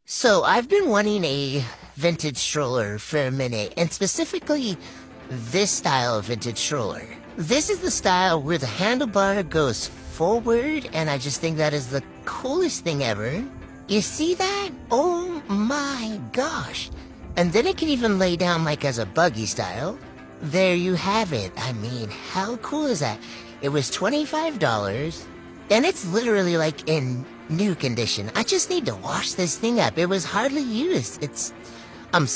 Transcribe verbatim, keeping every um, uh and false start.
So I've been wanting a vintage stroller for a minute, and specifically this style of vintage stroller. This is the style where the handlebar goes forward, and I just think that is the coolest thing ever. You see that? Oh my gosh. And then it can even lay down like as a buggy style. There you have it. I mean, how cool is that? It was twenty-five dollars, and it's literally like in new condition. I just need to wash this thing up. It was hardly used. It's, I'm